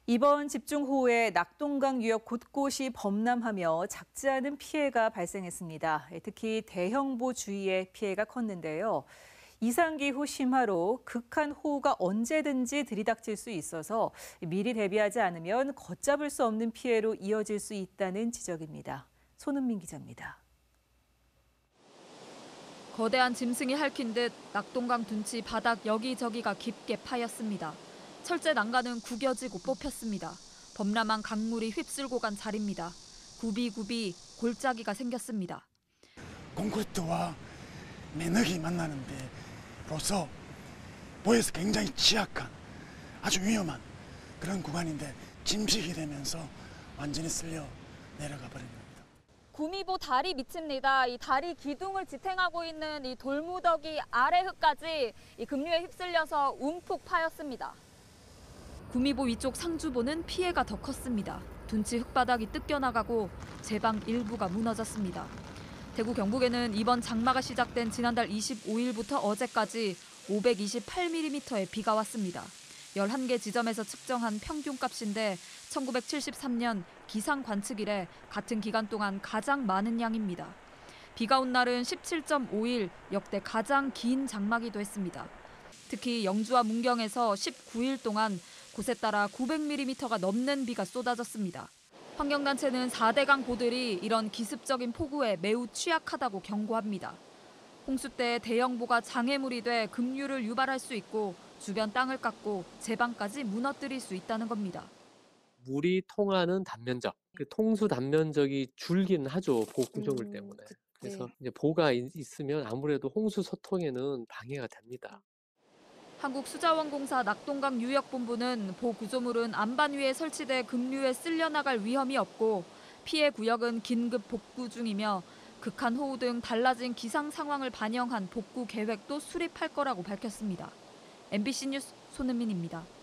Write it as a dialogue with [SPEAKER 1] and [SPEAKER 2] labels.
[SPEAKER 1] 이번 집중호우에 낙동강 유역 곳곳이 범람하며 작지 않은 피해가 발생했습니다. 특히 대형보 주위에 피해가 컸는데요. 이상기후 심화로 극한 호우가 언제든지 들이닥칠 수 있어서 미리 대비하지 않으면 걷잡을 수 없는 피해로 이어질 수 있다는 지적입니다. 손은민 기자입니다.
[SPEAKER 2] 거대한 짐승이 핥힌 듯 낙동강 둔치 바닥 여기저기가 깊게 파였습니다. 철제 난간은 구겨지고 뽑혔습니다. 범람한 강물이 휩쓸고 간 자리입니다. 굽이굽이 골짜기가 생겼습니다.
[SPEAKER 3] 콘크리트와 매너기 만나는 데로서 보여서 굉장히 취약한 아주 위험한 그런 구간인데 침식이 되면서 완전히 쓸려 내려가 버린 겁니다.
[SPEAKER 2] 구미보 다리 밑입니다. 이 다리 기둥을 지탱하고 있는 이 돌무더기 아래 흙까지 이 급류에 휩쓸려서 움푹 파였습니다. 구미보 위쪽 상주보는 피해가 더 컸습니다. 둔치 흙바닥이 뜯겨나가고 제방 일부가 무너졌습니다. 대구 경북에는 이번 장마가 시작된 지난달 25일부터 어제까지 528mm의 비가 왔습니다. 11개 지점에서 측정한 평균값인데 1973년 기상 관측 이래 같은 기간 동안 가장 많은 양입니다. 비가 온 날은 17.5일, 역대 가장 긴 장마기도 했습니다. 특히 영주와 문경에서 19일 동안 곳에 따라 900mm가 넘는 비가 쏟아졌습니다. 환경단체는 4대강 보들이 이런 기습적인 폭우에 매우 취약하다고 경고합니다. 홍수 때 대형보가 장애물이 돼 급류를 유발할 수 있고 주변 땅을 깎고 제방까지 무너뜨릴 수 있다는 겁니다.
[SPEAKER 4] 물이 통하는 단면적, 그 통수 단면적이 줄기는 하죠. 보호 구조물 때문에. 그래서 이제 보가 있으면 아무래도 홍수 소통에는 방해가 됩니다.
[SPEAKER 2] 한국수자원공사 낙동강 유역본부는 보구조물은 안반 위에 설치돼 급류에 쓸려나갈 위험이 없고 피해 구역은 긴급 복구 중이며 극한 호우 등 달라진 기상 상황을 반영한 복구 계획도 수립할 거라고 밝혔습니다. MBC 뉴스 손은민입니다.